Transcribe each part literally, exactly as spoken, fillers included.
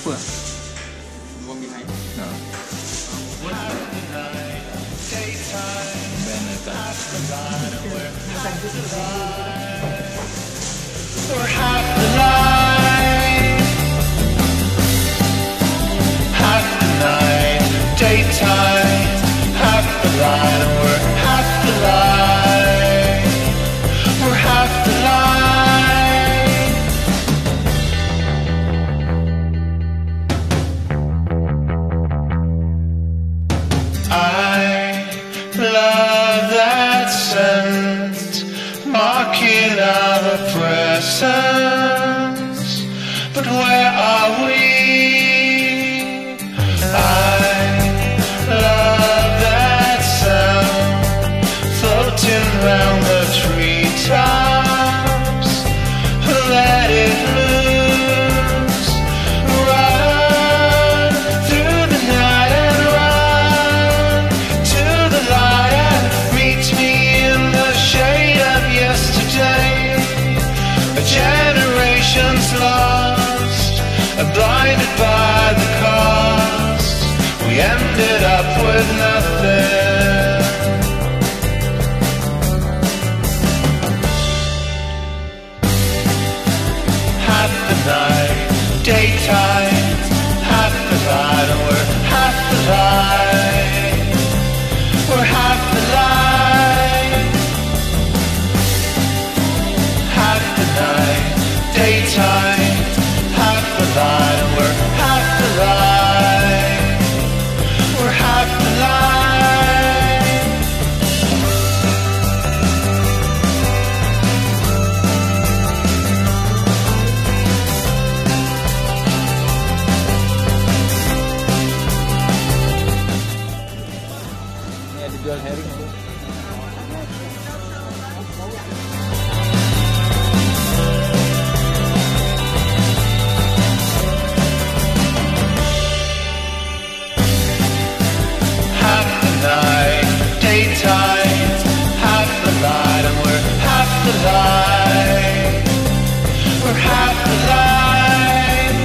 Apa? Dua minai. No. We're half the night, half the night, daytime, half the light, and we're half the light, we're half the light. I love that scent, marking our presence, but where are we? I love that sound, floating round the treetops. Let it loose, run through the night and run to the light and meet me in the shade of yesterday. A generation's lost, blinded by the cost. We ended up with nothing. Half the night, daytime, half the light, and we're half the light, we're half the light. Half the night, daytime, half the light, and we're half the light, we're half the light. Ini ada jual herring tuh. Half the night, daytime, half the light, and we're half the light, we're half the light.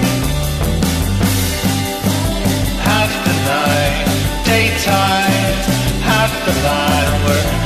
Half the night, daytime, half the light, and we're